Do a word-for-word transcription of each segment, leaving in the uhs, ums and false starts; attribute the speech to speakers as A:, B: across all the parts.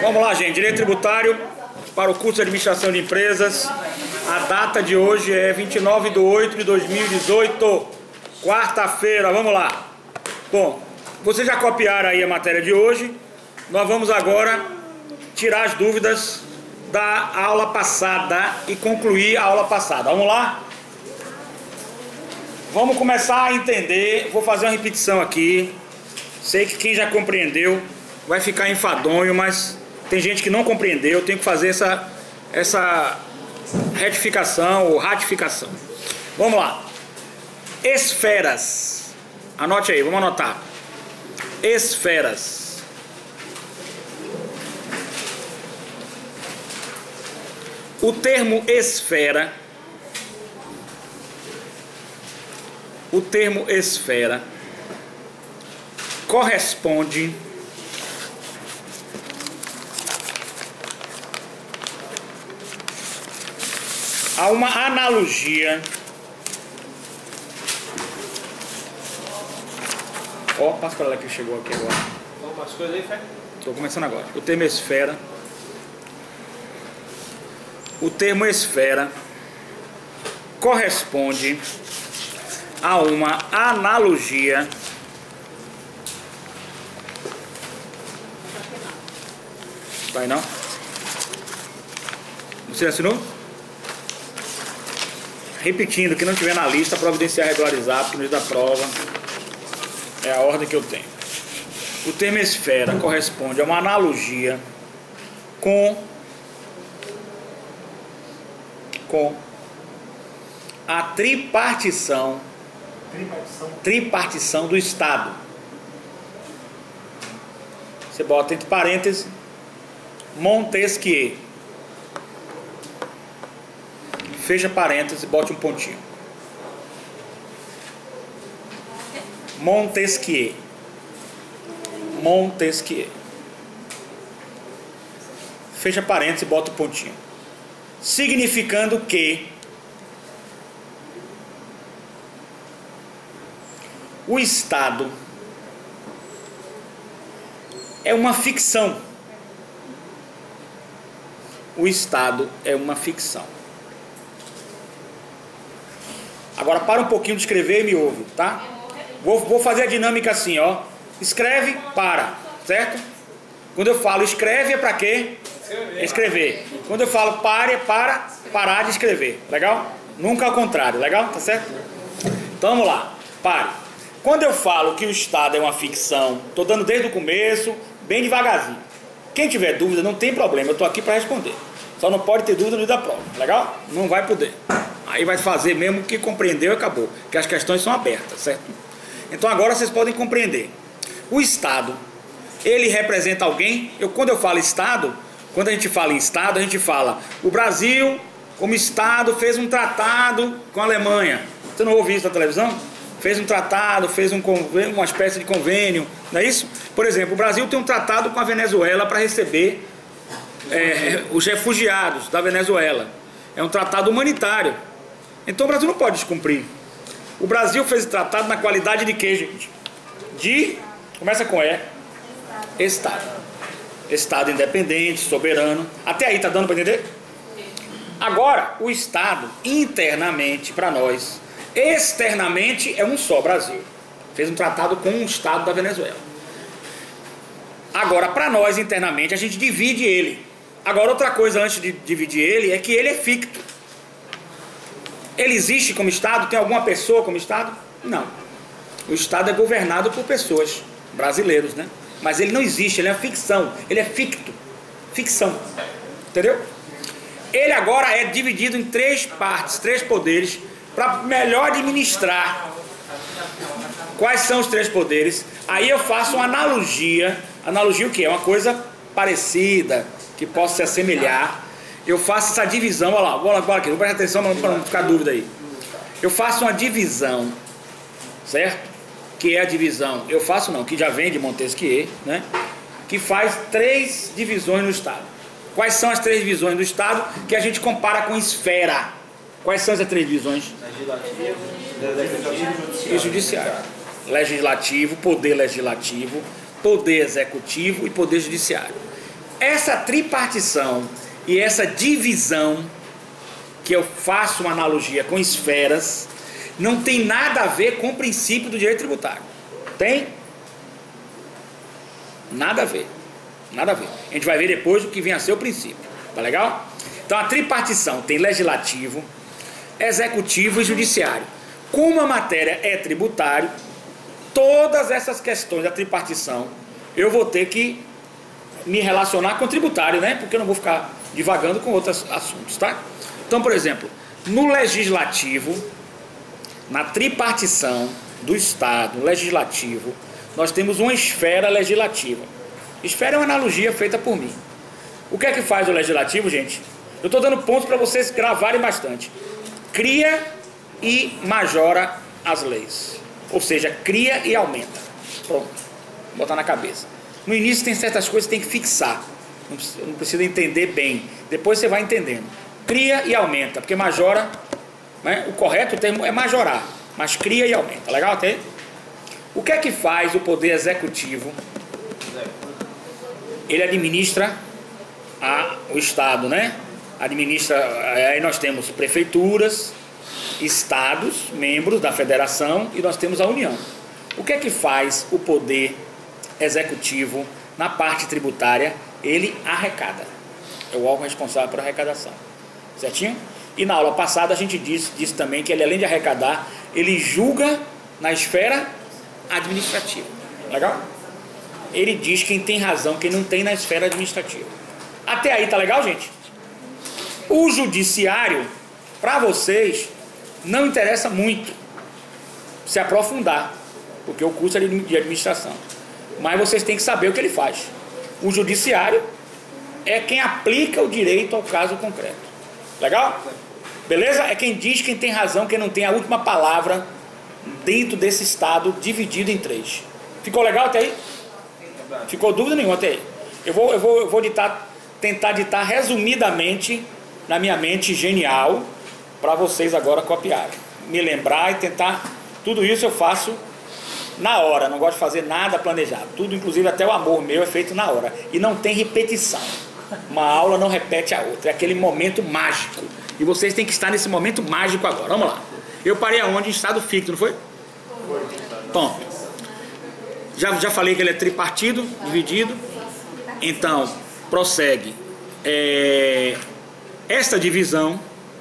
A: Vamos lá, gente. Direito tributário para o curso de administração de empresas. A data de hoje é vinte e nove de oito de dois mil e dezoito, quarta-feira. Vamos lá. Bom, vocês já copiaram aí a matéria de hoje. Nós vamos agora tirar as dúvidas da aula passada e concluir a aula passada. Vamos lá? Vamos começar a entender. Vou fazer uma repetição aqui. Sei que quem já compreendeu vai ficar enfadonho, mas tem gente que não compreendeu. Eu tenho que fazer essa, essa retificação ou ratificação. Vamos lá. Esferas. Anote aí, vamos anotar. Esferas. O termo esfera, o termo esfera corresponde a uma analogia. Ó, oh, passa para lá que chegou aqui agora.
B: Vamos umas coisas aí, Fé?
A: Estou começando agora. O termo esfera. O termo esfera corresponde a uma analogia vai não? Você assinou? Repetindo, que não tiver na lista, providenciar regularizar, porque no dia da prova é a ordem que eu tenho. O termo esfera corresponde a uma analogia com com a tripartição, tripartição tripartição do Estado. Você bota entre parênteses Montesquieu, fecha parênteses e bote um pontinho. Montesquieu, Montesquieu, fecha parênteses e bota um pontinho. Significando que o Estado é uma ficção. O Estado é uma ficção. Agora para um pouquinho de escrever e me ouve, tá? Vou, vou fazer a dinâmica assim, ó. Escreve, para, certo? Quando eu falo escreve é para quê? Escrever. Quando eu falo pare, é para parar de escrever. Legal? Nunca ao contrário. Legal? Tá certo? Então vamos lá. Pare. Quando eu falo que o Estado é uma ficção, tô dando desde o começo, bem devagarzinho. Quem tiver dúvida, não tem problema. Eu tô aqui para responder. Só não pode ter dúvida no dia da prova. Legal? Não vai poder. Aí vai fazer mesmo que compreendeu e acabou. Porque as questões são abertas, certo? Então agora vocês podem compreender. O Estado, ele representa alguém. Eu, quando eu falo Estado... Quando a gente fala em Estado, a gente fala o Brasil, como Estado, fez um tratado com a Alemanha. Você não ouviu isso na televisão? Fez um tratado, fez um convênio, uma espécie de convênio, não é isso? Por exemplo, o Brasil tem um tratado com a Venezuela para receber é, os refugiados da Venezuela. É um tratado humanitário. Então o Brasil não pode descumprir. O Brasil fez o tratado na qualidade de quê, gente? De, começa com E, Estado. Estado independente, soberano. Até aí tá dando para entender? Agora, o Estado internamente para nós, externamente é um só Brasil. Fez um tratado com o Estado da Venezuela. Agora, para nós internamente, a gente divide ele. Agora, outra coisa antes de dividir ele é que ele é ficto. Ele existe como Estado? Tem alguma pessoa como Estado? Não. O Estado é governado por pessoas, brasileiros, né? Mas ele não existe, ele é uma ficção, ele é ficto, ficção, entendeu? Ele agora é dividido em três partes, três poderes, para melhor administrar. Quais são os três poderes? Aí eu faço uma analogia, analogia o que? É uma coisa parecida, que possa se assemelhar. Eu faço essa divisão, olha lá, bora, bora aqui, não presta atenção para não ficar dúvida aí. Eu faço uma divisão, certo? Que é a divisão, eu faço não, que já vem de Montesquieu, né? Que faz três divisões no Estado. Quais são as três divisões do Estado que a gente compara com esfera? Quais são essas três divisões?
B: Legislativo,
A: e judiciário. Legislativo, poder legislativo, poder executivo e poder judiciário. essa tripartição e essa divisão, que eu faço uma analogia com esferas, não tem nada a ver com o princípio do direito tributário. Tem? Nada a ver. Nada a ver. A gente vai ver depois o que vem a ser o princípio. Tá legal? Então a tripartição tem legislativo, executivo e judiciário. Como a matéria é tributário, todas essas questões da tripartição eu vou ter que me relacionar com o tributário, né? Porque eu não vou ficar divagando com outros assuntos, tá? Então, por exemplo, no legislativo, na tripartição do Estado, no legislativo, nós temos uma esfera legislativa. Esfera é uma analogia feita por mim. O que é que faz o legislativo, gente? Eu estou dando pontos para vocês gravarem bastante. Cria e majora as leis. Ou seja, cria e aumenta. Pronto. Vou botar na cabeça. No início tem certas coisas que tem que fixar. Não precisa, não precisa entender bem. Depois você vai entendendo. Cria e aumenta. Porque majora, né? O correto termo é majorar. Mas cria e aumenta. Legal até? O que é que faz o poder executivo? Ele administra a, o Estado, né? Administra, aí nós temos prefeituras, estados, membros da federação, e nós temos a União. O que é que faz o poder executivo na parte tributária? Ele arrecada. É o órgão responsável por arrecadação. Certinho? E na aula passada a gente disse, disse também que ele, além de arrecadar, ele julga na esfera administrativa. Legal? Ele diz quem tem razão, quem não tem na esfera administrativa. Até aí tá legal, gente? O judiciário, para vocês, não interessa muito se aprofundar, porque o curso é de administração. Mas vocês têm que saber o que ele faz. O judiciário é quem aplica o direito ao caso concreto. Legal? Beleza? É quem diz quem tem razão, quem não tem a última palavra dentro desse Estado dividido em três. Ficou legal até aí? Ficou dúvida nenhuma até aí? Eu vou, eu vou, eu vou ditar, tentar ditar resumidamente na minha mente genial para vocês agora copiarem. Me lembrar e tentar. Tudo isso eu faço na hora. Não gosto de fazer nada planejado. Tudo, inclusive até o amor meu, é feito na hora. E não tem repetição. Uma aula não repete a outra. É aquele momento mágico. E vocês têm que estar nesse momento mágico agora. Vamos lá. Eu parei aonde? Em estado ficto, não foi? Ponto. Já, já falei que ele é tripartido, dividido. Então, prossegue. É, esta divisão,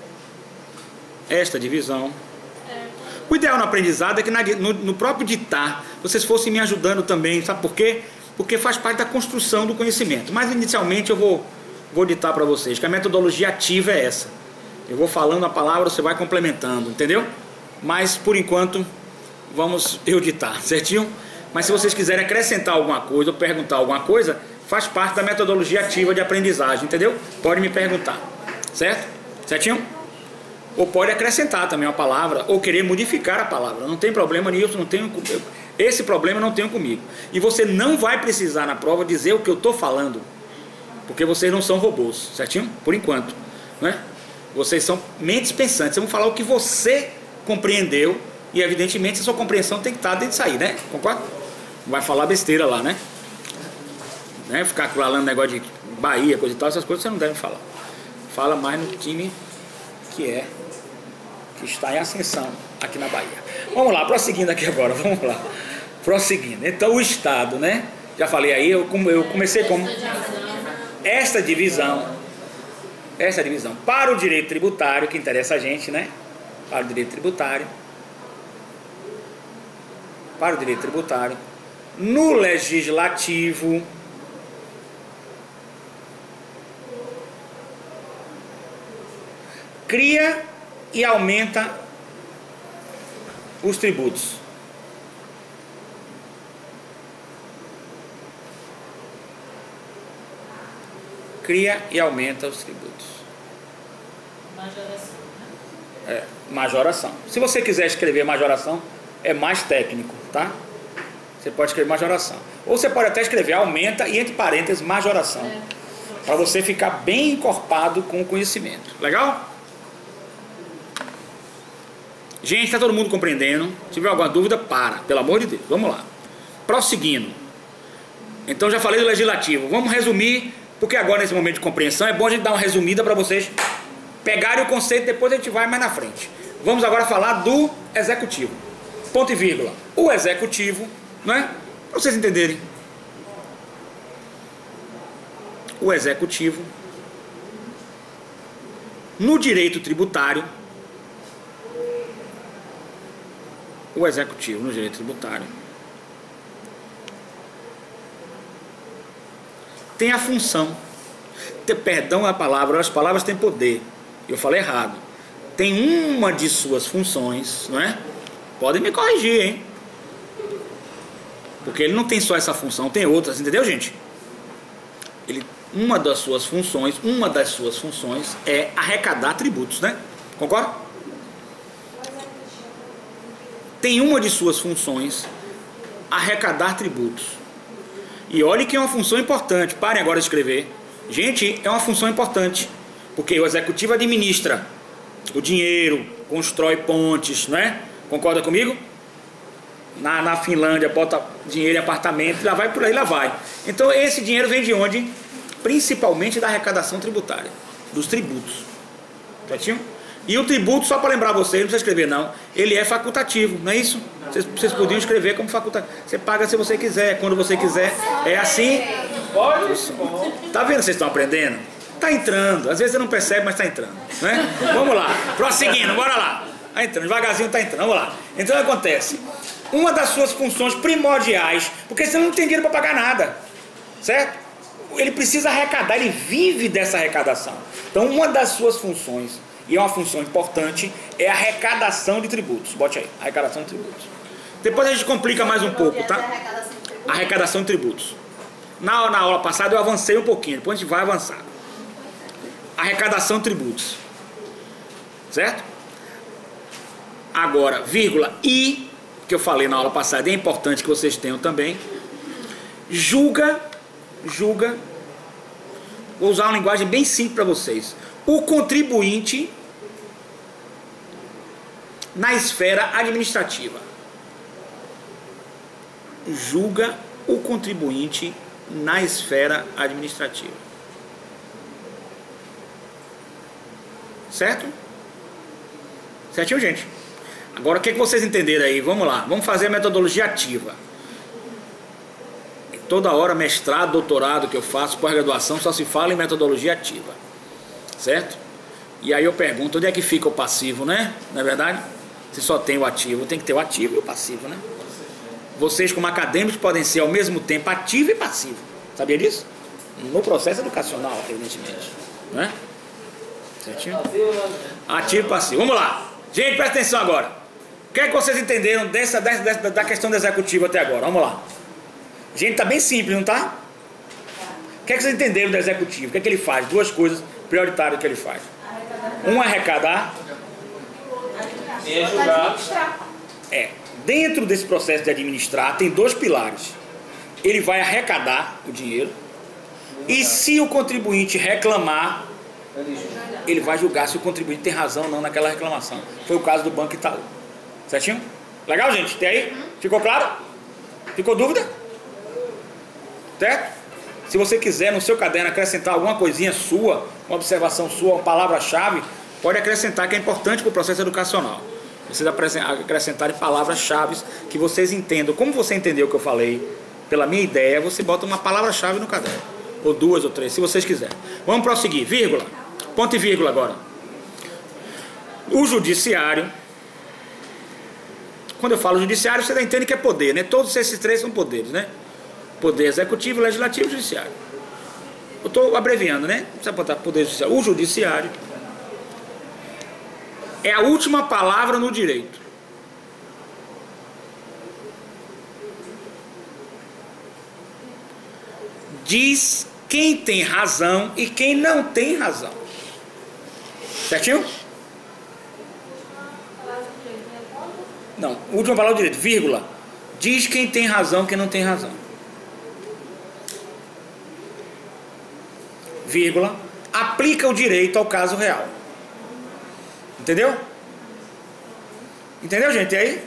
A: esta divisão, o ideal no aprendizado é que na, no, no próprio ditar, vocês fossem me ajudando também, sabe por quê? Porque faz parte da construção do conhecimento. Mas inicialmente eu vou, vou ditar para vocês que a metodologia ativa é essa. Eu vou falando a palavra, você vai complementando, entendeu? Mas por enquanto, vamos eu ditar, certinho? Mas se vocês quiserem acrescentar alguma coisa ou perguntar alguma coisa, faz parte da metodologia ativa de aprendizagem, entendeu? Pode me perguntar, certo? Certinho? Ou pode acrescentar também uma palavra, ou querer modificar a palavra. Não tem problema nisso, não tenho, esse problema não tenho comigo. E você não vai precisar na prova dizer o que eu estou falando, porque vocês não são robôs, certinho? Por enquanto, né? Vocês são mentes pensantes, vocês vão falar o que você compreendeu, e evidentemente a sua compreensão tem que estar dentro disso aí, né? Concorda? Não vai falar besteira lá, né? né? Ficar falando negócio de Bahia, coisa e tal, essas coisas você não deve falar. Fala mais no time que é, que está em ascensão aqui na Bahia. Vamos lá, prosseguindo aqui agora, vamos lá. Prosseguindo. Então o Estado, né? Já falei aí, eu, eu comecei como... Esta divisão, esta divisão para o direito tributário, que interessa a gente, né? Para o direito tributário. Para o direito tributário. No legislativo, cria e aumenta os tributos. Cria e aumenta os tributos.
C: Majoração, né?
A: É, majoração. Se você quiser escrever majoração, é mais técnico, tá? Você pode escrever majoração. Ou você pode até escrever aumenta e entre parênteses majoração. É. Para você ficar bem encorpado com o conhecimento. Legal? Gente, está todo mundo compreendendo? Se tiver alguma dúvida, para. Pelo amor de Deus. Vamos lá. Prosseguindo. Então já falei do legislativo. Vamos resumir Porque agora, nesse momento de compreensão, é bom a gente dar uma resumida para vocês pegarem o conceito, depois a gente vai mais na frente. Vamos agora falar do executivo. Ponto e vírgula. O executivo, não é? Para vocês entenderem. O executivo, no direito tributário, o executivo no direito tributário tem a função, ter, perdão a palavra, as palavras têm poder, eu falei errado, tem uma de suas funções, não é? Podem me corrigir, hein? Porque ele não tem só essa função, tem outras, entendeu, gente? Ele, uma das suas funções, uma das suas funções é arrecadar tributos, né? Concorda? Tem uma de suas funções arrecadar tributos. E olhe que é uma função importante. Parem agora de escrever. Gente, é uma função importante. Porque o executivo administra o dinheiro, constrói pontes, não é? Concorda comigo? Na, na Finlândia, bota dinheiro em apartamento, lá vai por aí, lá vai. Então esse dinheiro vem de onde? Principalmente da arrecadação tributária, dos tributos. Certinho? E o tributo, só para lembrar vocês, não precisa escrever não, ele é facultativo, não é isso? Vocês, vocês podiam escrever como facultativo. Você paga se você quiser, quando você quiser. É assim. Tá vendo que vocês estão aprendendo? Tá entrando. Às vezes você não percebe, mas tá entrando, né? Vamos lá. Prosseguindo, bora lá. Tá entrando, devagarzinho tá entrando. Vamos lá. Então o que acontece? Uma das suas funções primordiais, porque você não tem dinheiro para pagar nada, certo? Ele precisa arrecadar, ele vive dessa arrecadação. Então uma das suas funções, e é uma função importante, é a arrecadação de tributos. Bote aí, arrecadação de tributos. Depois a gente complica mais um pouco, tá? Arrecadação de tributos. Na, na aula passada eu avancei um pouquinho, depois a gente vai avançar. Arrecadação de tributos. Certo? Agora, vírgula, e, que eu falei na aula passada, é importante que vocês tenham também, julga, julga, vou usar uma linguagem bem simples para vocês, o contribuinte na esfera administrativa. Julga o contribuinte na esfera administrativa. Certo? Certinho, gente? Agora, o que, é que vocês entenderam aí? Vamos lá. Vamos fazer a metodologia ativa. Toda hora, mestrado, doutorado que eu faço, pós-graduação, só se fala em metodologia ativa. Certo? E aí eu pergunto, onde é que fica o passivo, né? Não é verdade? Se só tem o ativo, tem que ter o ativo e o passivo, né? Vocês, como acadêmicos, podem ser ao mesmo tempo ativo e passivo. Sabia disso? No processo educacional, evidentemente. Né? Certinho? Ativo e passivo. Vamos lá. Gente, presta atenção agora. O que é que vocês entenderam dessa, dessa, da questão do executivo até agora? Vamos lá. Gente, tá bem simples, não tá? O que é que vocês entenderam do executivo? O que é que ele faz? Duas coisas prioritárias que ele faz. Um é arrecadar.
B: E é julgar.
A: É. Dentro desse processo de administrar, tem dois pilares. Ele vai arrecadar o dinheiro. E se o contribuinte reclamar, ele vai julgar se o contribuinte tem razão ou não naquela reclamação. Foi o caso do Banco Itaú. Certinho? Legal, gente? Tem aí? Ficou claro? Ficou dúvida? Certo? Se você quiser no seu caderno acrescentar alguma coisinha sua, uma observação sua, uma palavra-chave, pode acrescentar, que é importante para o processo educacional. Vocês acrescentarem palavras-chave que vocês entendam. Como você entendeu o que eu falei, pela minha ideia, você bota uma palavra-chave no caderno. Ou duas ou três, se vocês quiserem. Vamos prosseguir. Vírgula. Ponto e vírgula agora. O judiciário. Quando eu falo judiciário, você entende que é poder, né? Todos esses três são poderes, né? Poder executivo, legislativo e judiciário. Eu estou abreviando, né? Não precisa botar poder judiciário. O judiciário é a última palavra no direito. Diz quem tem razão e quem não tem razão. Certinho? Não, última palavra do direito, vírgula. Diz quem tem razão e quem não tem razão. Vírgula. Aplica o direito ao caso real. Entendeu? Entendeu, gente? E aí?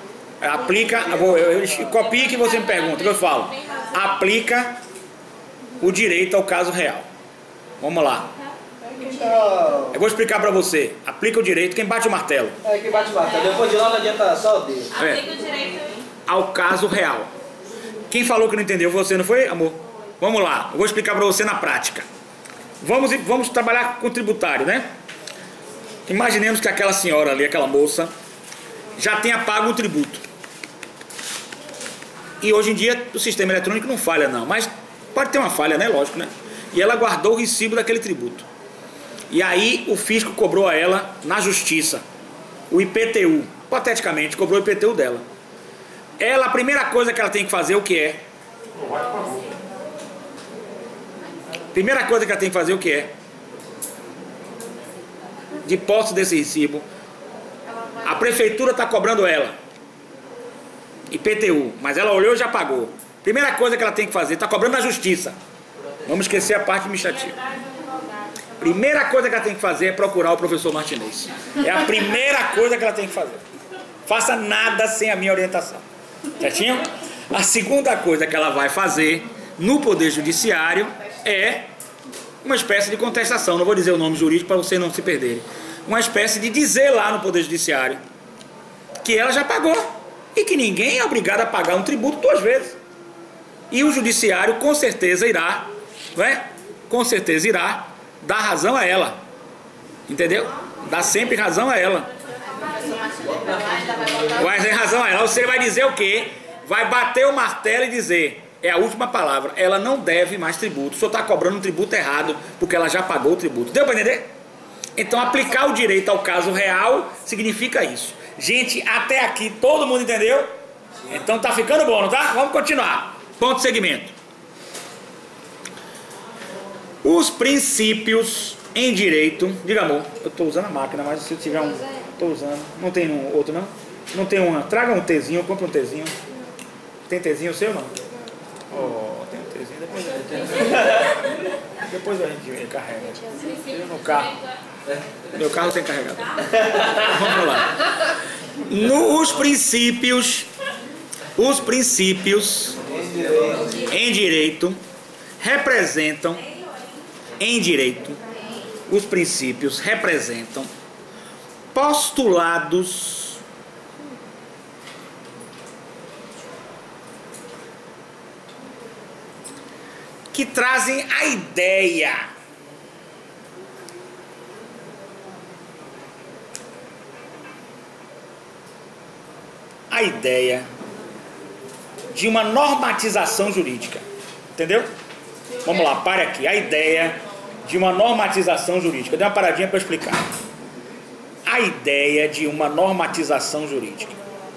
A: Aplica, eu, eu, eu copie que você me pergunta, que eu falo. Aplica o direito ao caso real. Vamos lá. Eu vou explicar para você. Aplica o direito, quem bate o martelo.
B: É, quem bate o martelo. Depois de lá não adianta só o dedo.
C: Aplica o direito
A: ao caso real. Quem falou que não entendeu foi você, não foi, amor? Vamos lá, eu vou explicar para você na prática. Vamos, vamos trabalhar com tributário, né? Imaginemos que aquela senhora ali, aquela moça, já tenha pago o tributo. E hoje em dia o sistema eletrônico não falha não, mas pode ter uma falha, né? Lógico, né? E ela guardou o recibo daquele tributo. E aí o fisco cobrou a ela na justiça o I P T U, hipoteticamente cobrou o I P T U dela. Ela, a primeira coisa que ela tem que fazer, o que é? Primeira coisa que ela tem que fazer, o que é? De posse desse recibo, a prefeitura está cobrando ela I P T U, mas ela olhou e já pagou. Primeira coisa que ela tem que fazer, está cobrando na justiça. Vamos esquecer a parte administrativa. Primeira coisa que ela tem que fazer é procurar o professor Martinez. É a primeira coisa que ela tem que fazer. Faça nada sem a minha orientação. Certinho? A segunda coisa que ela vai fazer no Poder Judiciário é uma espécie de contestação. Não vou dizer o nome jurídico para vocês não se perderem. Uma espécie de dizer lá no Poder Judiciário que ela já pagou e que ninguém é obrigado a pagar um tributo duas vezes. E o Judiciário com certeza irá, não é? Com certeza irá dar razão a ela. Entendeu? Dá sempre razão a ela. Vai ter razão a ela. Você vai dizer o quê? Vai bater o martelo e dizer, é a última palavra, ela não deve mais tributo. O senhor está cobrando um tributo errado, porque ela já pagou o tributo. Deu para entender? Então aplicar o direito ao caso real significa isso. Gente, até aqui todo mundo entendeu? Então tá ficando bom, não tá? Vamos continuar. Ponto de segmento. Os princípios em direito... Diga, amor, eu estou usando a máquina, mas se tiver um... Estou usando. Não tem um outro, não? Não tem uma... Traga um tezinho, compra um tezinho. Tem tezinho seu, não? Oh, tem um tezinho. Depois a gente... Depois a gente carrega. No carro. Meu carro tem carregador. Vamos lá. Nos princípios... Os princípios em direito representam... Em direito, os princípios representam postulados que trazem a ideia a ideia de uma normatização jurídica. Entendeu? Vamos lá, pare aqui. A ideia de uma normatização jurídica. Dê uma paradinha para explicar. A ideia de uma normatização jurídica.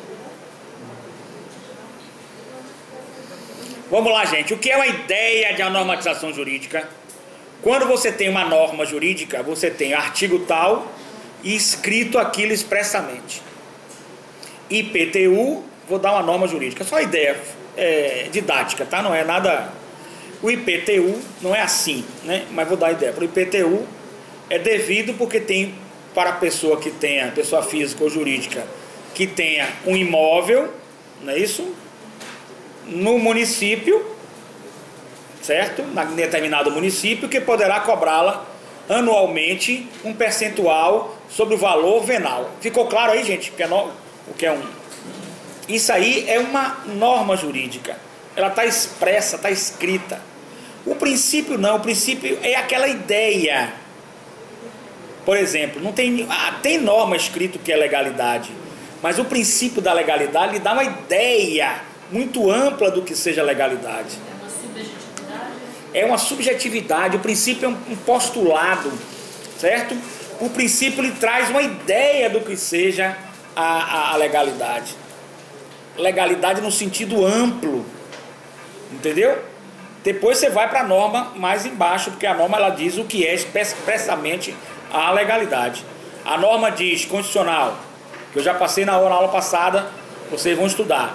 A: Vamos lá, gente. O que é uma ideia de uma normatização jurídica? Quando você tem uma norma jurídica, você tem artigo tal e escrito aquilo expressamente. I P T U, vou dar uma norma jurídica. Só ideia é, didática, tá? Não é nada... O I P T U não é assim, né? Mas vou dar a ideia. Para o I P T U é devido porque tem, para a pessoa que tenha, pessoa física ou jurídica, que tenha um imóvel, não é isso? No município, certo? Em determinado município, que poderá cobrá-la anualmente um percentual sobre o valor venal. Ficou claro aí, gente? O que é, no... o que é um... Isso aí é uma norma jurídica. Ela está expressa, está escrita. O princípio não, o princípio é aquela ideia. Por exemplo, não tem, ah, tem norma escrito que é legalidade, mas o princípio da legalidade lhe dá uma ideia muito ampla do que seja legalidade.
C: É uma subjetividade?
A: É uma subjetividade, o princípio é um postulado, certo? O princípio lhe traz uma ideia do que seja a, a, a legalidade. Legalidade no sentido amplo, entendeu? Depois você vai para a norma mais embaixo, porque a norma ela diz o que é expressamente a legalidade. A norma diz, constitucional, que eu já passei na aula, na aula passada, vocês vão estudar.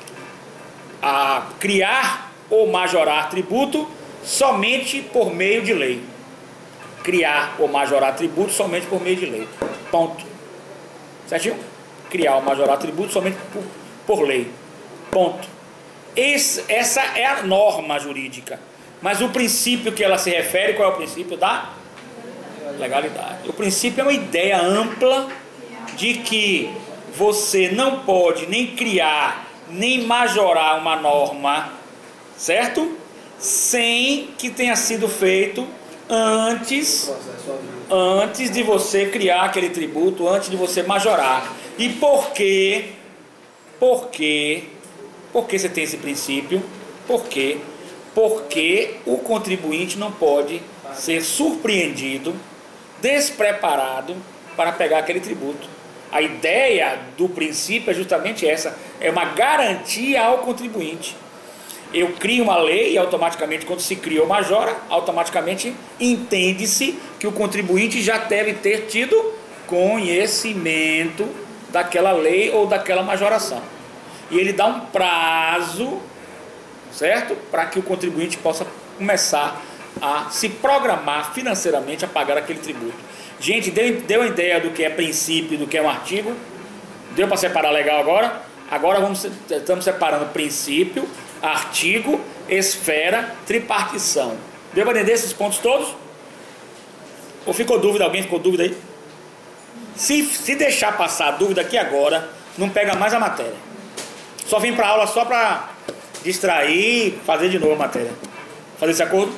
A: A criar ou majorar tributo somente por meio de lei. Criar ou majorar tributo somente por meio de lei. Ponto. Certinho? Criar ou majorar tributo somente por, por lei. Ponto. Esse, essa é a norma jurídica. Mas o princípio que ela se refere, qual é o princípio da legalidade? O princípio é uma ideia ampla de que você não pode nem criar, nem majorar uma norma, certo? Sem que tenha sido feito antes, antes de você criar aquele tributo, antes de você majorar. E por quê? Por quê? Por que você tem esse princípio? Por quê? Porque o contribuinte não pode ser surpreendido, despreparado para pegar aquele tributo. A ideia do princípio é justamente essa, é uma garantia ao contribuinte. Eu crio uma lei e automaticamente, quando se cria ou majora, automaticamente entende-se que o contribuinte já deve ter tido conhecimento daquela lei ou daquela majoração. E ele dá um prazo, certo? Para que o contribuinte possa começar a se programar financeiramente a pagar aquele tributo. Gente, deu, deu a ideia do que é princípio e do que é um artigo? Deu para separar legal agora? Agora vamos, estamos separando princípio, artigo, esfera, tripartição. Deu para entender esses pontos todos? Ou ficou dúvida? Alguém ficou dúvida aí? Se, se deixar passar a dúvida aqui agora, não pega mais a matéria. Só vim para a aula só para distrair e fazer de novo a matéria. Fazer esse acordo?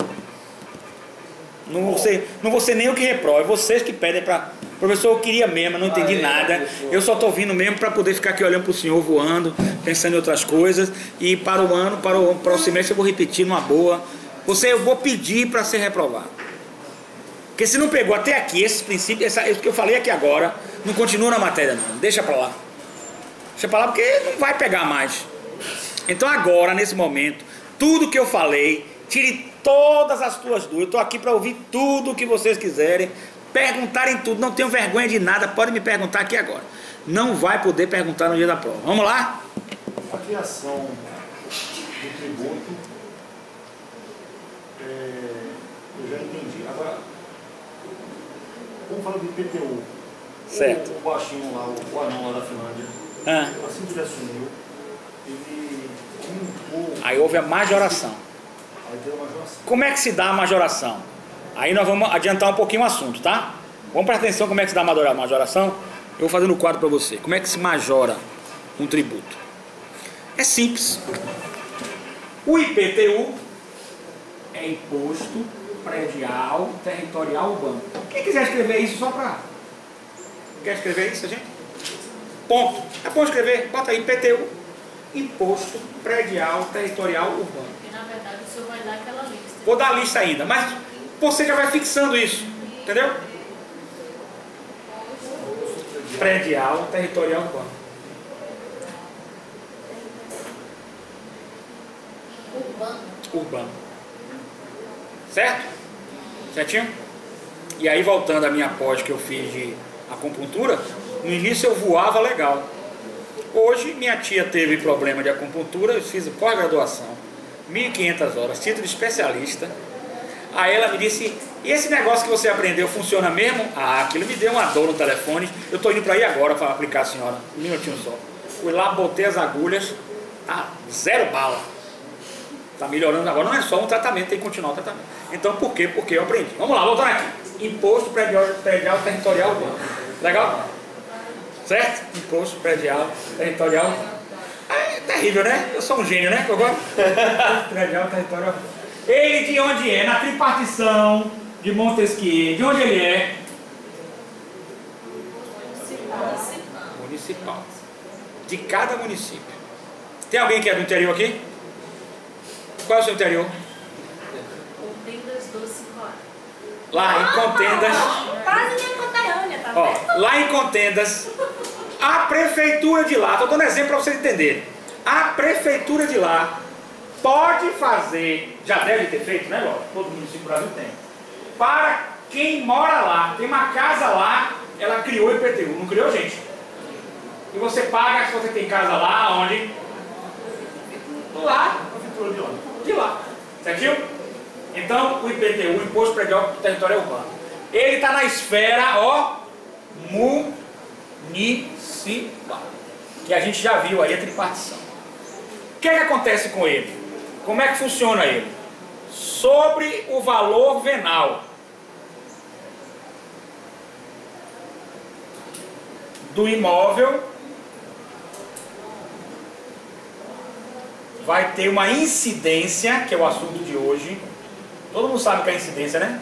A: Não vou ser, não vou ser nem o que reprova, é vocês que pedem para... Professor, eu queria mesmo, não entendi nada. Eu só estou vindo mesmo para poder ficar aqui olhando para o senhor voando, pensando em outras coisas. E para o ano, para o, para o semestre eu vou repetir numa boa. Você, eu vou pedir para ser reprovado. Porque se não pegou até aqui, esses princípios, essa, isso que eu falei aqui agora, não continua na matéria não, deixa para lá. Deixa para lá porque não vai pegar mais. Então agora, nesse momento, tudo que eu falei, tire todas as tuas dúvidas. Eu estou aqui para ouvir tudo o que vocês quiserem. Perguntarem tudo, não tenho vergonha de nada, pode me perguntar aqui agora. Não vai poder perguntar no dia da prova. Vamos lá?
D: A criação do tributo, é, eu já entendi. Agora, vamos falar do I P T U.
A: Certo.
D: O, o baixinho lá, o, o anão lá da Finlândia,
A: Ah.
D: assim que ele assumiu, ele limpou.
A: Aí houve a majoração.
D: Aí deu uma majoração.
A: Como é que se dá a majoração? Aí nós vamos adiantar um pouquinho o assunto, tá? Vamos prestar atenção como é que se dá a majoração. Eu vou fazer no quadro para você. Como é que se majora um tributo? É simples. O I P T U é Imposto Predial Territorial Urbano. Quem quiser escrever isso só para... Quer escrever isso, gente? Ponto. É bom escrever. Bota aí I P T U. Imposto Predial Territorial Urbano.
C: E na verdade o senhor vai dar aquela lista.
A: Vou dar a lista ainda, mas você já vai fixando isso, entendeu? Predial, territorial urbano.
C: Urbano.
A: Urbano. Certo? Certinho? E aí, voltando à minha pós que eu fiz de acupuntura, no início eu voava legal. Hoje, minha tia teve problema de acupuntura, eu fiz pós-graduação, mil e quinhentas horas, título de especialista. Aí ela me disse, e esse negócio que você aprendeu funciona mesmo? Ah, aquilo me deu uma dor no telefone. Eu estou indo para aí agora para aplicar a senhora. Um minutinho só. Fui lá, botei as agulhas. Ah, zero bala. Está melhorando agora. Não é só um tratamento, tem que continuar o tratamento. Então por quê? Porque eu aprendi. Vamos lá, voltando aqui. Imposto predial, predial territorial urbano. Legal? Certo? Imposto predial territorial. É terrível, né? Eu sou um gênio, né? Eu gosto. Predial territorial urbano. Ele de onde é? Na tripartição de Montesquieu. De onde ele é? Municipal. Municipal. De cada município. Tem alguém que é do interior aqui? Qual é o seu interior?
C: Contendas do Cicoara.
A: Lá em Contendas.
C: Quase minha conterrânea, tá
A: Ó,
C: vendo?
A: lá em Contendas, a prefeitura de lá, estou dando exemplo para vocês entenderem. A prefeitura de lá pode fazer, já deve ter feito, né, lógico, todo município do Brasil tem. Para quem mora lá, tem uma casa lá, ela criou o I P T U, não criou, gente? E você paga se você tem casa lá, onde? Lá, prefeitura de lá. De lá, certinho? Então, o I P T U, o Imposto Predial Territorial Urbano, ele está na esfera, ó, municipal. Que a gente já viu aí a tripartição. O que é que acontece com ele? Como é que funciona ele? sobre o valor venal do imóvel vai ter uma incidência, que é o assunto de hoje. Todo mundo sabe o que é incidência, né?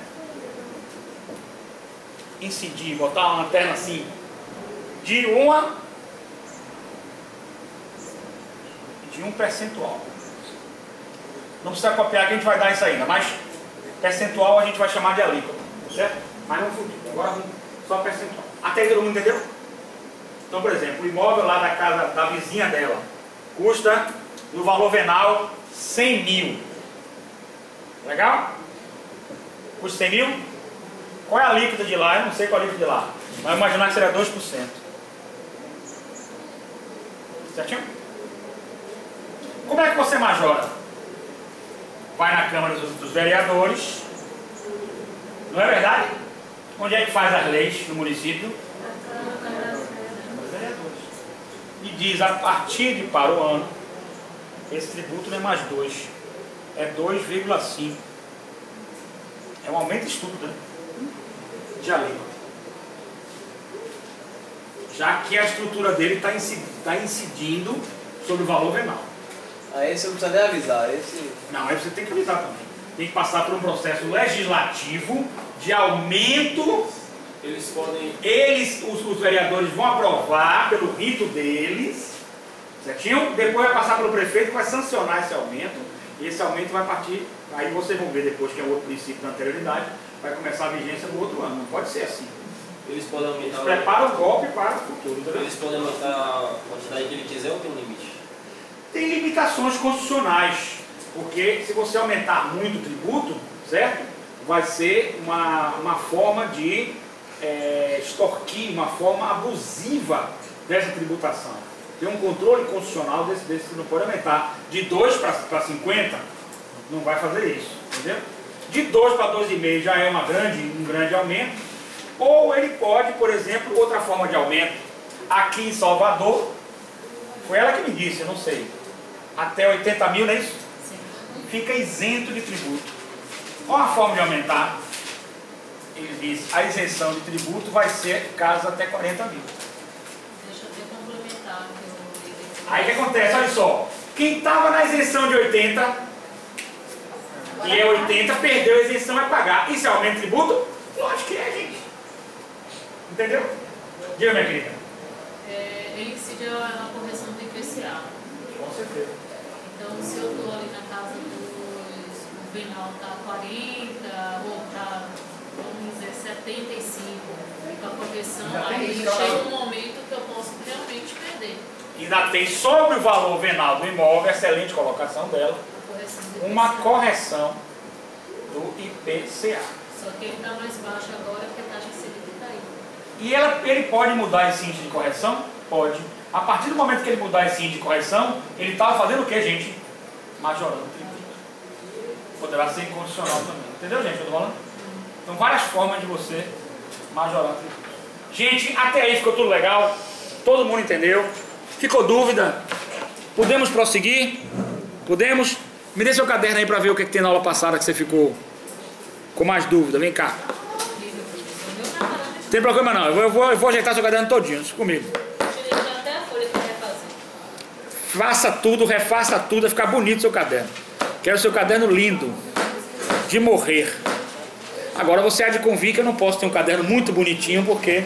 A: Incidir, botar uma lanterna assim, de uma de um percentual. Não precisa copiar que a gente vai dar isso ainda, mas percentual a gente vai chamar de alíquota, certo? Mas não futuro, agora vamos só percentual. Até aí todo mundo entendeu? Então, por exemplo, o imóvel lá da casa da vizinha dela custa, no valor venal, cem mil. Legal? Custa cem mil? Qual é a alíquota de lá? Eu não sei qual é a alíquota de lá. Mas imaginar que seria dois por cento. Certinho? Como é que você majora? Vai na Câmara dos, dos Vereadores. Não é verdade? Onde é que faz as leis no município? Câmara dos Vereadores. E diz, a partir de para o ano, esse tributo não é mais dois, é dois vírgula cinco. É um aumento estúpido, né? De alíquota. Já que a estrutura dele está incidindo, tá incidindo sobre o valor venal.
B: Aí você não precisa nem avisar. Esse...
A: Não, aí você tem que avisar também. Tem que passar por um processo legislativo de aumento.
B: Eles podem...
A: Eles, os, os vereadores vão aprovar pelo rito deles, certinho? Depois vai passar pelo prefeito que vai sancionar esse aumento. E esse aumento vai partir, aí vocês vão ver depois que é outro princípio da anterioridade, vai começar a vigência no outro ano. Não pode ser assim.
B: Eles podem aumentar...
A: Eles preparam o golpe para o futuro. Entendeu?
B: Eles podem aumentar a quantidade que ele quiser ou tem um limite?
A: Tem limitações constitucionais, porque se você aumentar muito o tributo, certo? Vai ser uma, uma forma de é, extorquir, uma forma abusiva dessa tributação. Tem um controle constitucional desse, desse que não pode aumentar. De dois para cinquenta, não vai fazer isso, entendeu? De dois para dois vírgula cinco já é uma grande, um grande aumento. Ou ele pode, por exemplo, outra forma de aumento. Aqui em Salvador, foi ela que me disse, eu não sei. Até oitenta mil, não é isso?
C: Sim.
A: Fica isento de tributo. Qual a forma de aumentar? Ele diz, a isenção de tributo vai ser casos até quarenta mil.
C: Deixa eu até complementar. Que eu...
A: Aí o que acontece? Olha só. Quem estava na isenção de oitenta, e é oitenta, perdeu a isenção, vai pagar. Isso é aumento de tributo? Lógico que é, gente. Entendeu? Diga, minha querida.
C: É, ele incide na correção do I P C A.
A: Com certeza.
C: Então, se eu estou ali na casa dos, o venal está quarenta ou está, vamos dizer, setenta e cinco, e com a correção,
A: Já tem
C: aí
A: isso,
C: chega
A: ela-
C: um momento que eu posso realmente perder
A: Ainda tem sobre o valor venal do imóvel, excelente colocação dela,
C: a correção do I P C A.
A: uma correção do I P C A.
C: Só que ele está mais baixo agora porque a taxa Selic está aí.
A: E ela, ele pode mudar esse índice de correção? Pode. A partir do momento que ele mudar esse índice de correção, ele estava fazendo o que, gente? Majorando o tributo. Poderá ser incondicional também. Entendeu, gente? Eu tô falando? Então, várias formas de você majorar o tributo. Gente, até aí ficou tudo legal? Todo mundo entendeu? Ficou dúvida? Podemos prosseguir? Podemos? Me dê seu caderno aí para ver o que, que tem na aula passada que você ficou com mais dúvida. Vem cá. Não tem problema não, eu vou, eu vou, eu vou ajeitar seu caderno todinho, isso comigo.
C: Tirei já até a folha para refazer.
A: Faça tudo, refaça tudo, vai ficar bonito o seu caderno. Quero o seu caderno lindo, de morrer. Agora você há de convir que eu não posso ter um caderno muito bonitinho, porque...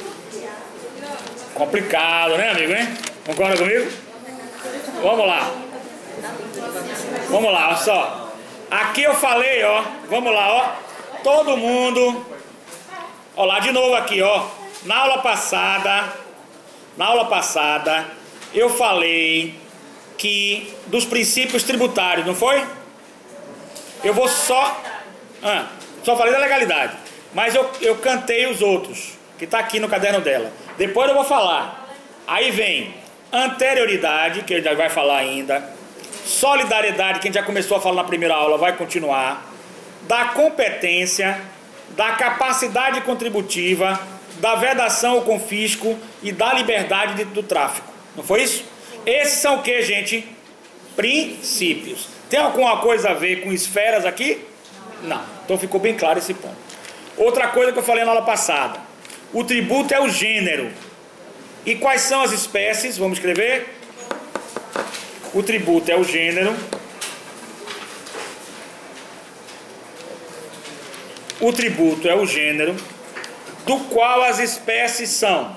A: complicado, né, amigo, hein? Concorda comigo? Vamos lá. Vamos lá, olha só. Aqui eu falei, ó, vamos lá, ó. Todo mundo... Ó lá, de novo aqui, ó. Na aula passada, na aula passada, eu falei que dos princípios tributários, não foi? Eu vou só... Ah, só falei da legalidade. Mas eu, eu cantei os outros, que está aqui no caderno dela. Depois eu vou falar. Aí vem anterioridade, que ele já vai falar ainda. Solidariedade, que a gente já começou a falar na primeira aula, vai continuar. Da competência, da capacidade contributiva, da vedação ou confisco e da liberdade de, do tráfico. Não foi isso? Esses são o que, gente? Princípios. Tem alguma coisa a ver com esferas aqui? Não. Então ficou bem claro esse ponto. Outra coisa que eu falei na aula passada. O tributo é o gênero. E quais são as espécies? Vamos escrever. O tributo é o gênero. O tributo é o gênero, do qual as espécies são.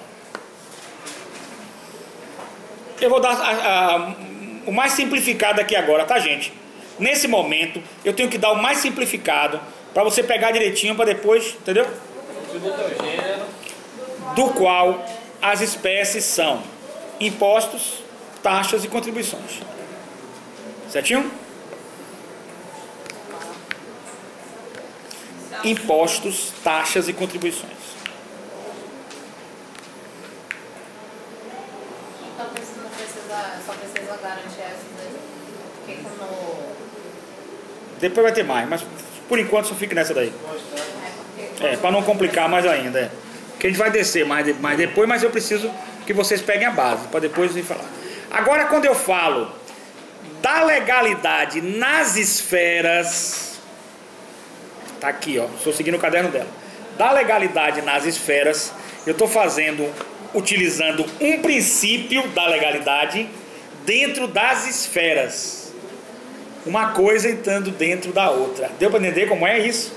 A: Eu vou dar a, a, o mais simplificado aqui agora, tá, gente? Nesse momento, eu tenho que dar o mais simplificado para você pegar direitinho para depois, entendeu?
B: O tributo é o gênero.
A: Do qual as espécies são impostos, taxas e contribuições. Certinho? Impostos, taxas e contribuições.
E: Então não precisa, só precisa garantir essa daí? Porque quando...
A: Depois vai ter mais, mas por enquanto só fica nessa daí. É, para não complicar mais ainda. É. Que a gente vai descer mais, mais depois, mas eu preciso que vocês peguem a base, para depois ir falar. Agora, quando eu falo da legalidade nas esferas... Tá aqui, ó. Estou seguindo o caderno dela. Da legalidade nas esferas, eu estou fazendo, utilizando um princípio da legalidade dentro das esferas. Uma coisa entrando dentro da outra. Deu para entender como é isso?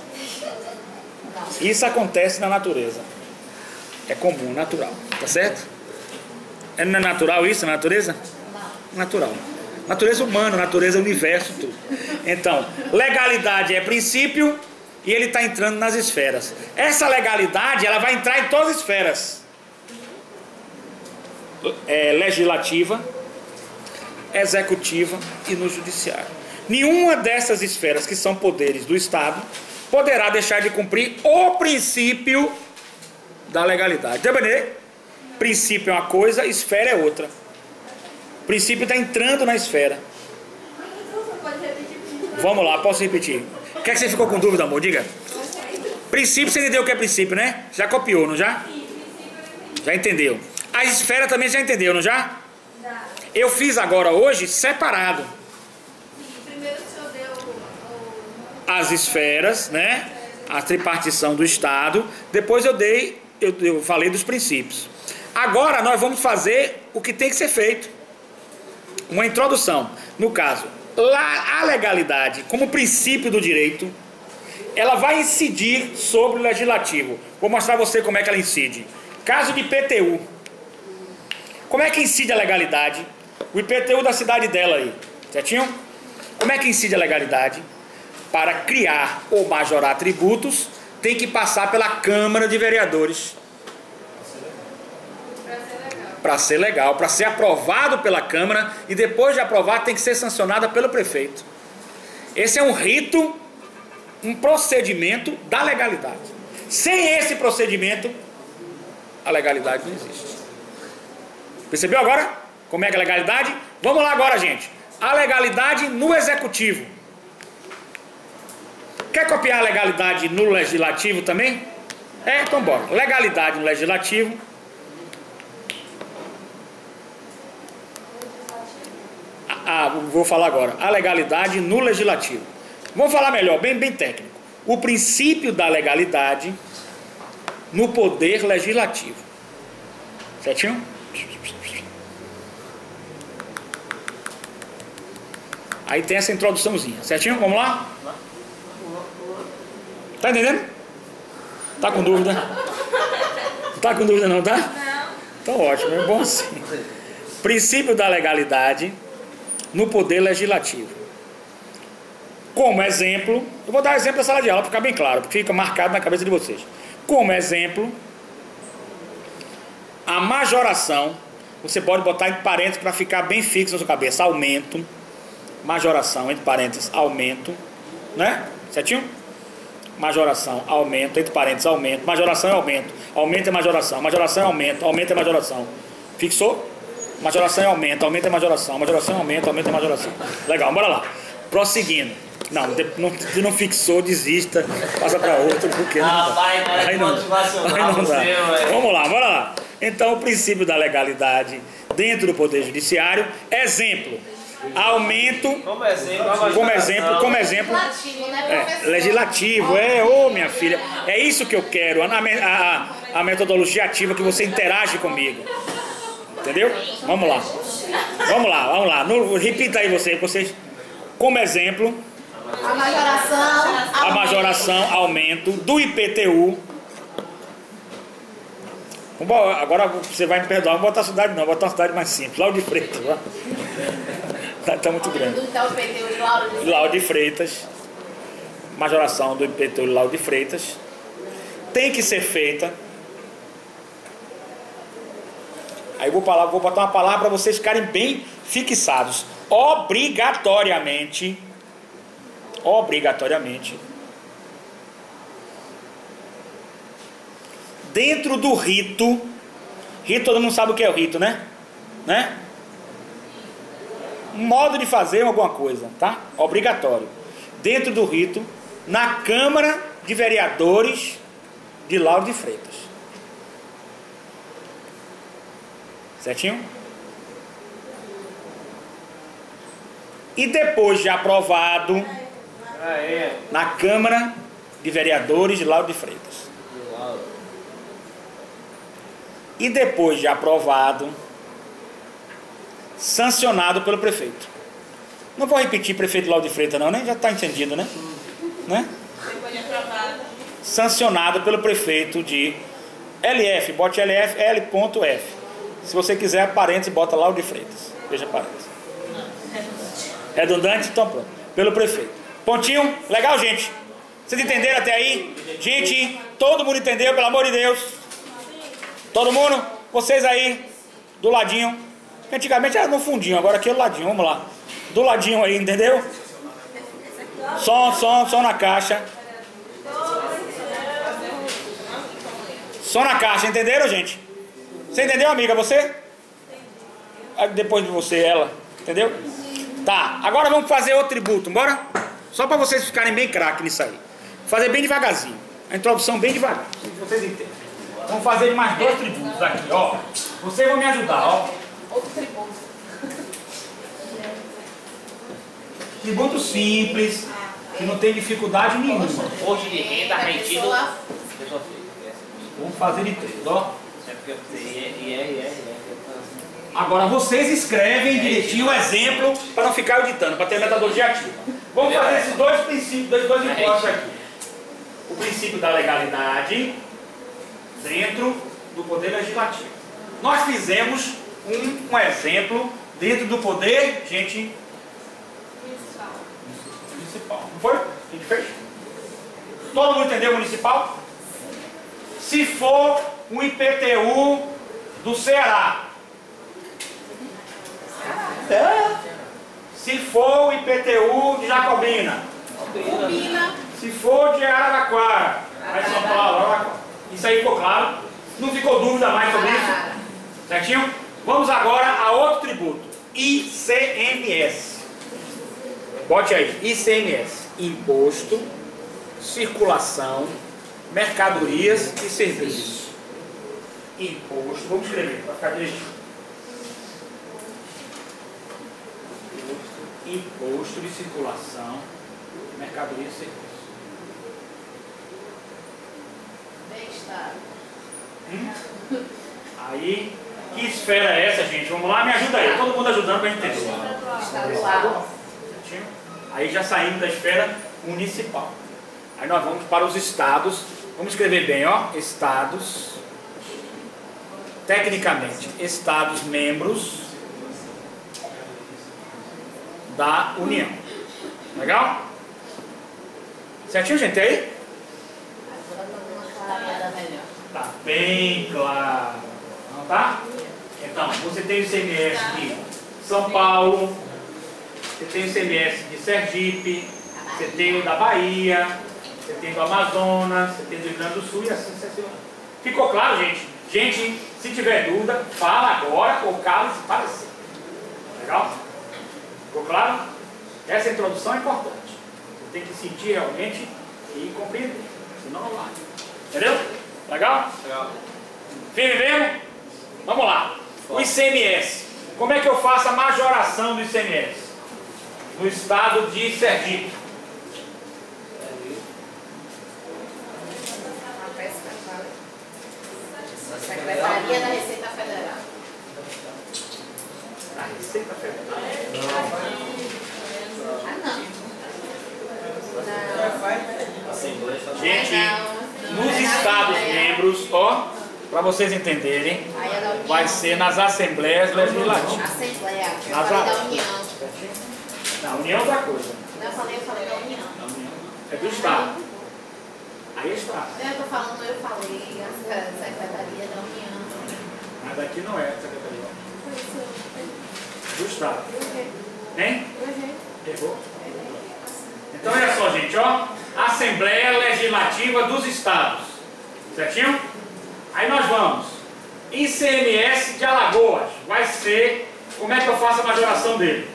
A: Isso acontece na natureza. É comum, natural. Tá certo? É, não é natural isso na natureza? Natural. Natureza humana, natureza universo, tudo. Então, legalidade é princípio e ele está entrando nas esferas. Essa legalidade, ela vai entrar em todas as esferas. É, legislativa, executiva e no judiciário. Nenhuma dessas esferas, que são poderes do Estado, poderá deixar de cumprir o princípio da legalidade. Deu para entender? Princípio é uma coisa, esfera é outra. O princípio está entrando na esfera. Vamos lá, posso repetir. O que é que você ficou com dúvida, amor? Diga. Princípio, você entendeu o que é princípio, né? Já copiou, não já? Já entendeu. A esfera também já entendeu, não já? Eu fiz agora hoje separado. As esferas, né? A tripartição do Estado. Depois eu dei, eu, eu falei dos princípios. Agora nós vamos fazer o que tem que ser feito. Uma introdução. No caso, lá a legalidade, como princípio do direito, ela vai incidir sobre o legislativo. Vou mostrar a você como é que ela incide. Caso de I P T U. Como é que incide a legalidade? O I P T U da cidade dela aí. Certinho? Como é que incide a legalidade? Para criar ou majorar tributos, tem que passar pela Câmara de Vereadores. Para ser legal, para ser aprovado pela Câmara e depois de aprovado tem que ser sancionada pelo prefeito. Esse é um rito, um procedimento da legalidade. Sem esse procedimento, a legalidade não existe. Percebeu agora como é que é a legalidade? Vamos lá agora, gente. A legalidade no executivo. Quer copiar a legalidade no legislativo também? É, então bora. Legalidade no legislativo. Ah, vou falar agora. A legalidade no legislativo. Vamos falar melhor, bem, bem técnico. O princípio da legalidade no poder legislativo. Certinho? Aí tem essa introduçãozinha. Certinho? Vamos lá? Tá entendendo? Tá com dúvida? Não tá com dúvida não, tá? Não. Então ótimo, é bom assim. Princípio da legalidade no poder legislativo. Como exemplo, eu vou dar exemplo da sala de aula para ficar bem claro, porque fica marcado na cabeça de vocês. Como exemplo, a majoração, você pode botar entre parênteses para ficar bem fixo na sua cabeça. Aumento, majoração, entre parênteses, aumento, né? Certinho? Majoração, aumento, entre parênteses, aumento. Majoração é aumento, aumento é majoração, majoração é aumento, aumento é majoração. Fixou? Majoração é aumento, aumento é majoração, majoração é aumento, aumento é majoração. Legal, bora lá. Prosseguindo. Não, não, não fixou, desista, passa para outro, porque não
B: ah,
A: dá.
B: vai, vai,
A: aí não, aí não dá. Seu, vamos lá, bora lá. Então, o princípio da legalidade dentro do Poder Judiciário. Exemplo. aumento,
B: Como exemplo,
A: como exemplo, como exemplo,
E: Legislativo, né,
A: é,
E: professor?
A: legislativo, é, ô minha filha, é isso que eu quero, a, a, a metodologia ativa que você interage comigo, entendeu? Vamos lá, vamos lá, vamos lá, no, repita aí você, vocês, como exemplo,
E: A majoração.
A: a majoração, aumento do I P T U. Agora você vai me perdoar, não vou botar a cidade não, vou botar uma cidade mais simples, Lauro de Freitas. Está muito grande.
E: Então, o P T U de Lauro de
A: Lauro de Freitas, majoração do I P T U de Lauro de Freitas, tem que ser feita. Aí eu vou, falar, vou botar uma palavra para vocês ficarem bem fixados. Obrigatoriamente, obrigatoriamente, dentro do rito, rito todo mundo sabe o que é o rito, né? Né? Um modo de fazer alguma coisa, tá? Obrigatório. Dentro do rito, na Câmara de Vereadores de Lauro de Freitas. Certinho? E depois de aprovado, na Câmara de Vereadores de Lauro de Freitas. E depois de aprovado, sancionado pelo prefeito. Não vou repetir prefeito Lauro de Freitas não, né? Já está entendido, né? né?
E: Depois de aprovado.
A: Sancionado pelo prefeito de L F, bote L F, L.F. Se você quiser, parênteses, bota Lauro de Freitas. Veja parênteses. Redundante, então pronto. Pelo prefeito. Pontinho? Legal, gente? Vocês entenderam até aí? Gente, todo mundo entendeu, pelo amor de Deus? Todo mundo? Vocês aí, do ladinho. Antigamente era no fundinho, agora aqui é do ladinho, vamos lá. Do ladinho aí, entendeu? Som, som, som na caixa. Som na caixa, entenderam, gente? Você entendeu, amiga? Você? Aí depois de você, ela. Entendeu? Tá, agora vamos fazer outro tributo, bora? Só para vocês ficarem bem craque nisso aí. Fazer bem devagarzinho. A introdução bem devagar, para vocês entendem. Vamos fazer mais dois tributos aqui, ó. Vocês vão me ajudar, ó.
E: Outro tributo.
A: Tributo simples, que não tem dificuldade nenhuma.
B: Hoje de renda retido.
E: Pessoa.
A: Vamos fazer de três, ó.
B: É porque eu sei, I R, I R,
A: Agora vocês escrevem direitinho o exemplo para não ficar editando, para ter metodologia ativa. Vamos fazer esses dois princípios, dois, dois impostos aqui. O princípio da legalidade dentro do poder legislativo. Nós fizemos um, um exemplo dentro do poder, gente, municipal. Não foi? A gente fez? Todo mundo entendeu municipal? Se for um I P T U do Ceará, se for o I P T U de Jacobina,
E: Combina.
A: se for de Araraquara, aí São Paulo, Araraquara. Isso aí ficou claro? Não ficou dúvida mais sobre isso? Certinho? Vamos agora a outro tributo, I C M S. Bote aí, I C M S. Imposto, circulação, mercadorias e serviços. Imposto, vamos escrever para ficar direitinho. Imposto de circulação, mercadoria e serviço.
E: Estado.
A: Hum? Aí, que esfera é essa, gente? Vamos lá, me ajuda aí. Todo mundo ajudando para a gente entender.
E: Estadual.
A: Certinho? Aí já saímos da esfera municipal. Aí nós vamos para os estados. Vamos escrever bem, ó. Estados. Tecnicamente, estados membros da União. Legal? Certinho, gente? Aí? Tá bem claro. Não tá? Então, você tem o I C M S de São Paulo, você tem o I C M S de Sergipe, você tem o da Bahia, você tem do Amazonas, você tem do Rio Grande do Sul e assim sucessivamente. Ficou claro, gente? Gente, se tiver dúvida, fala agora ou cala-se para sempre. Legal? Ficou claro? Essa introdução é importante. Você tem que sentir realmente e compreender. Senão não vai. Entendeu? Legal?
B: Legal.
A: Firme mesmo? Vamos lá. O I C M S. Como é que eu faço a majoração do I C M S? no estado de Sergipe.
E: A pesca, vale. Secretaria da Receita Federal.
A: A Receita Federal.
E: Ah, não. Não.
B: Assembleia Estadual.
A: Gente,
E: Não,
A: nos
E: é na
A: estados
E: Assembleia.
A: membros, ó, para vocês entenderem,
E: Aí é da União.
A: vai ser nas Assembleias Legislativas.
E: Assembleia. Eu
A: Nas
E: falei
A: a-
E: da União.
A: Na União é outra coisa.
E: Não, eu falei, eu falei da União.
A: Na União é do Estado. Aí é Estado.
E: Eu tô falando, eu falei, a Secretaria da União.
A: Mas aqui não é a Secretaria. Do Estado. Hein? Errou? Então olha só, gente, ó. Assembleia Legislativa dos Estados. Certinho? Aí nós vamos. I C M S de Alagoas. Vai ser. Como é que eu faço a majoração dele?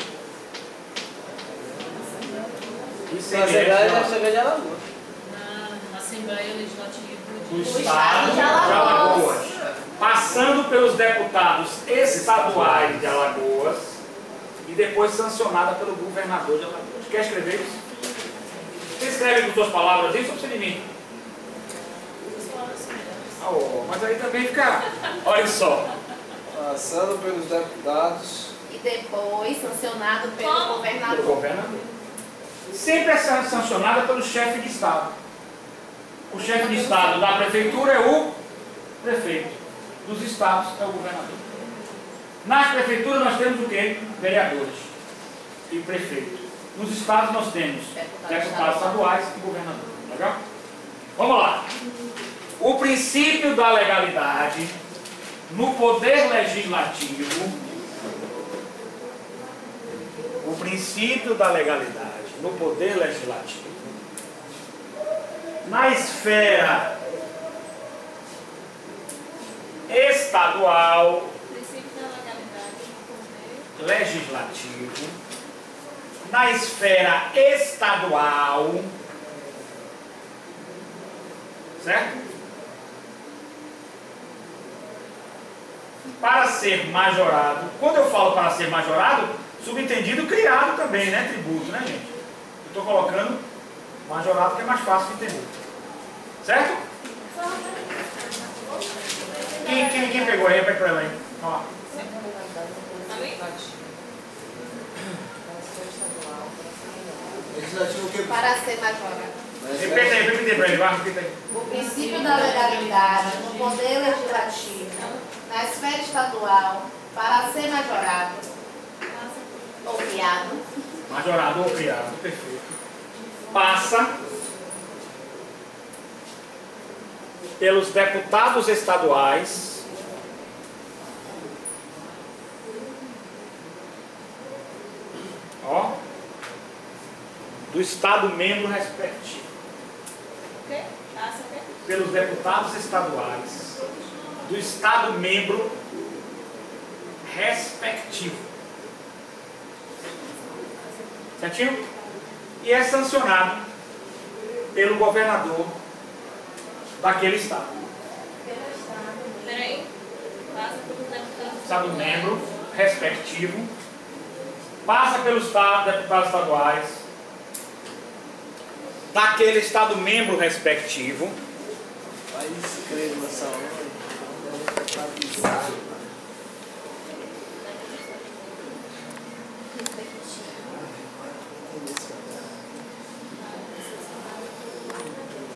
A: I C M S de Alagoas.
B: de Alagoas.
C: Na Assembleia Legislativa
A: Do
C: de
A: Estado de Alagoas. Passando pelos deputados estaduais de Alagoas e depois sancionada pelo governador de Alagoas. Quer escrever isso? Você escreve com suas palavras isso ou precisa de mim? Oh, mas aí também fica. Olha só.
F: Passando pelos deputados.
E: E depois sancionado pelo
C: Como?
A: Pelo
E: governador.
A: governador. Sempre é sancionada pelo chefe de Estado. O chefe de Estado da prefeitura é o prefeito. Dos estados é o governador. Nas prefeituras nós temos o quê? Vereadores e prefeito. Nos estados nós temos deputados estaduais e governador. Legal? Vamos lá. O princípio da legalidade no poder legislativo. O princípio da legalidade no poder legislativo. Na esfera estadual,
C: princípio da legalidade do poder.
A: legislativo, na esfera estadual, certo? Para ser majorado, quando eu falo para ser majorado, subentendido criado também, né? Tributo, né, gente? Eu estou colocando majorado que é mais fácil de entender, certo? Quem, quem, quem pegou aí? Pega para ela aí. Vamos lá.
F: Legislativo o quê?
E: Para ser majorado.
A: Repita aí, repita aí para ele, vai, repita aí.
E: O princípio da legalidade no poder legislativo, na esfera estadual, para ser majorado ou criado,
A: Majorado ou criado, perfeito. Passa pelos deputados estaduais ó, do estado membro respectivo.
C: O quê? Passa o quê?
A: Pelos deputados estaduais do estado membro respectivo. Certinho? E é sancionado pelo governador daquele estado.
C: Peraí. Passa pelos deputados.
A: Estado membro respectivo. Passa pelos estado, deputados estaduais daquele estado membro respectivo.
F: Vai escrever essa hora.